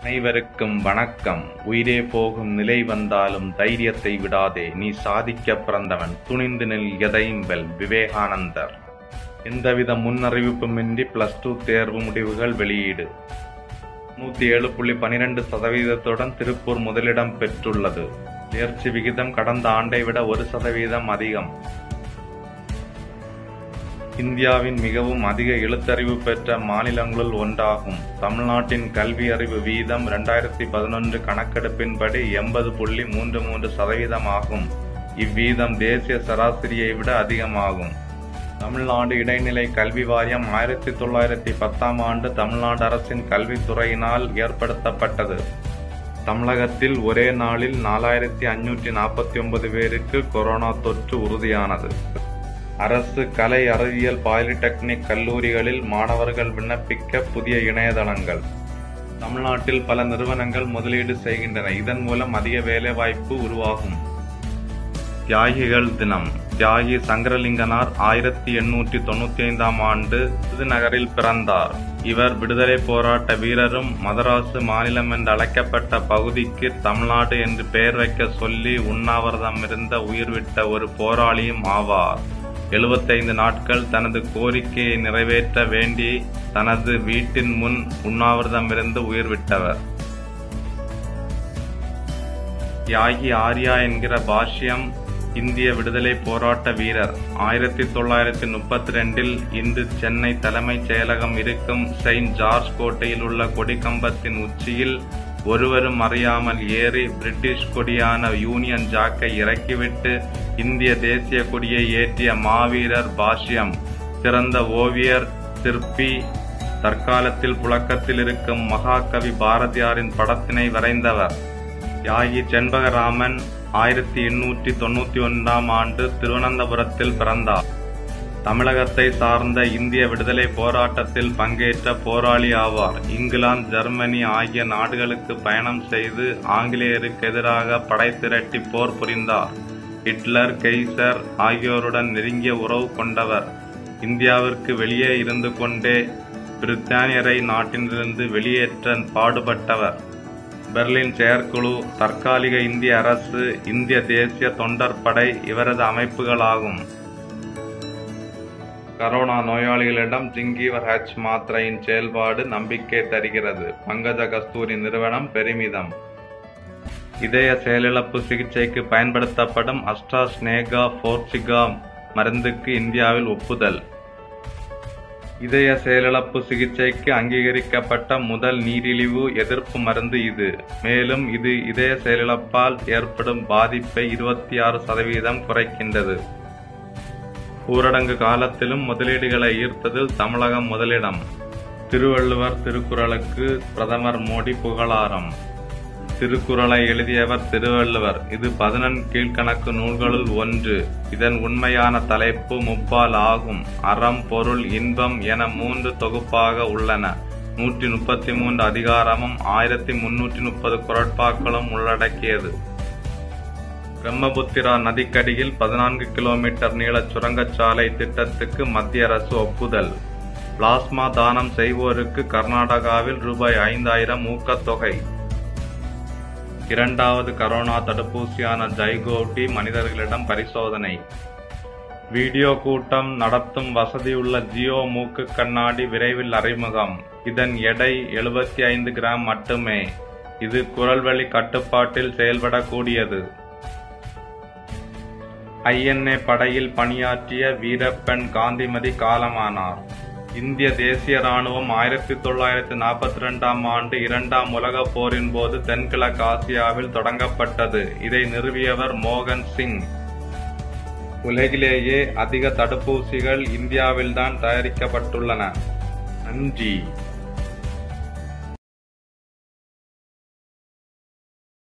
அனைவருக்கும் வணக்கம். உயிரே போகும் நிலை வந்தாலும் தைரியத்தை விடாதே, நீ சாதிக்க பிறந்தவன், துணிந்து நில், எதையும் வெல். விவேகானந்தர். எந்தவித முன்னறிவிப்புமின்றி +2 தேர்வு முடிவுகள் வெளியீடு. 107.12% திருப்பூர் முதலிடம் பெற்றுள்ளது. தேர்ச்சி விகிதம் கடந்த ஆண்டை விட 1% அதிகம். இந்தியாவின் மிகவும் அதிக எழுத்தறிவு பெற்ற மாநிலங்களுள் ஒன்றாகும். தமிழ்நாட்டின் கல்வி அறிவு வீதம் 2011 கணக்கெடுப்பின்படி 80.33% ஆகும். இவ்வீதம் தேசிய சராசரியை விட அதிகமாகும். தமிழ்நாடு இடைநிலை கல்வி வாரியம் 1910ஆம் ஆண்டு தமிழ்நாடு அரசின் கல்வித்துறையினால் ஏற்படுத்தப்பட்டது. தமிழகத்தில் ஒரே நாளில் 4549 பேருக்கு கொரோனா தொற்று உறுதியானது. அரசு கலை அறிவியல் பாலிடெக்னிக் கல்லூரிகளில் மாணவர்கள் விண்ணப்பிக்க புதிய இணையதளங்கள். தமிழ்நாட்டில் பல நிறுவனங்கள் முதலீடு செய்கின்றன. இதன் மூலம் அதிக வேலைவாய்ப்பு உருவாகும். தியாகிகள் தினம். தியாகி சங்கரலிங்கனார் 1895ஆம் ஆண்டு விருதுநகரில் பிறந்தார். இவர் விடுதலை போராட்ட வீரரும் மதராசு மாநிலம் என்று அழைக்கப்பட்ட பகுதிக்கு தமிழ்நாடு என்று பெயர் வைக்க சொல்லி உண்ணாவிரதம் இருந்த உயிர்விட்ட ஒரு போராளியும் ஆவார். 75 நாட்கள் தனது கோரிக்கையை நிறைவேற்ற வேண்டி தனது வீட்டின் முன் உண்ணாவிரதமிருந்து உயிர்விட்டவர். தியாகி ஆர்யா என்கிற பாஷ்யம் இந்திய விடுதலை போராட்ட வீரர். 1932இல் இன்று சென்னை தலைமைச் செயலகம் இருக்கும் செயின்ட் ஜார்ஜ் கோட்டையில் உள்ள கொடிக்கம்பத்தின் உச்சியில் ஒருவரும் அறியாமல் ஏறி பிரிட்டிஷ் கொடியான யூனியன் ஜாக்கை இறக்கிவிட்டு இந்திய தேசிய கொடியை ஏற்றிய மாவீரர் பாஷ்யம். சிறந்த ஓவியர், சிற்பி, தற்காலத்தில் புழக்கத்தில் இருக்கும் மகாகவி பாரதியாரின் படத்தினை வரைந்தவர். தியாகி செண்பகராமன் 1891ஆம் ஆண்டு திருவனந்தபுரத்தில் பிறந்தார். தமிழகத்தை சார்ந்த இந்திய விடுதலை போராட்டத்தில் பங்கேற்ற போராளி ஆவார். இங்கிலாந்து, ஜெர்மனி ஆகிய நாடுகளுக்கு பயணம் செய்து ஆங்கிலேயருக்கு எதிராக படை திரட்டி போர் புரிந்தார். ஹிட்லர், கெய்சர் ஆகியோருடன் நெருங்கிய உறவு கொண்டவர். இந்தியாவிற்கு வெளியே இருந்து கொண்டே பிரித்தானியரை நாட்டிலிருந்து வெளியேற்ற பாடுபட்டவர். பெர்லின் செயற்குழு, தற்காலிக இந்திய அரசு, இந்திய தேசிய தொண்டர் படை இவரது அமைப்புகளாகும். கரோனா நோயாளிகளிடம் ஜிங்கீவர் H மாத்திரையின் செயல்பாடு நம்பிக்கை தருகிறது. பங்கஜ கஸ்தூரி நிறுவனம் பெருமிதம். இதய செயலிழப்பு சிகிச்சைக்கு பயன்படுத்தப்படும் அஸ்ட்ராஸ்னேகா ஃபோர்சிகா மருந்துக்கு இந்தியாவில் ஒப்புதல். இதய செயலிழப்பு சிகிச்சைக்கு அங்கீகரிக்கப்பட்ட முதல் நீரிழிவு எதிர்ப்பு மருந்து இது. மேலும் இது இதய செயலிழப்பால் ஏற்படும் பாதிப்பை 26% குறைக்கின்றது. ஊரடங்கு காலத்திலும் முதலீடுகளை ஈர்த்ததில் தமிழகம் முதலிடம். திருவள்ளுவர் திருக்குறளுக்கு பிரதமர் மோடி புகழாரம். திருக்குறளை எழுதியவர் திருவள்ளுவர். இது 14 கீழ்க்கணக்கு நூல்களுள் ஒன்று. இதன் உண்மையான தலைப்பு முப்பால் ஆகும். அறம், பொருள், இன்பம் என 3 தொகுப்பாக உள்ளன. 133 அதிகாரமும் 1330 குறட்பாக்களும் உள்ளடக்கியது. பிரம்மபுத்திரா நதிக்கடியில் 14 கிலோமீட்டர் நீள சுரங்கச்சாலை திட்டத்துக்கு மத்திய அரசு ஒப்புதல். பிளாஸ்மா தானம் செய்வோருக்கு கர்நாடகாவில் ₹5000 ஊக்கத்தொகை. 2வது கரோனா தடுப்பூசியான ஜைகோவ்-டி மனிதர்களிடம் பரிசோதனை. வீடியோ கூட்டம் நடத்தும் வசதியுள்ள ஜியோ மூக்கு கண்ணாடி விரைவில் அறிமுகம். இதன் எடை 75 கிராம் மட்டுமே. இது குரல்வழி கட்டுப்பாட்டில் செயல்படக்கூடியது. INA படையில் பணியாற்றிய வீரப்பெண் காந்திமதி காலமானார். இந்திய தேசிய ராணுவம் 1942ஆம் ஆண்டு 2ஆம் உலகப் போரின் போது தென்கிழக்கு ஆசியாவில் தொடங்கப்பட்டது. இதை நிறுவியவர் மோகன் சிங். உலகிலேயே அதிக தடுப்பூசிகள் இந்தியாவில்தான் தயாரிக்கப்பட்டுள்ளன. நன்றி.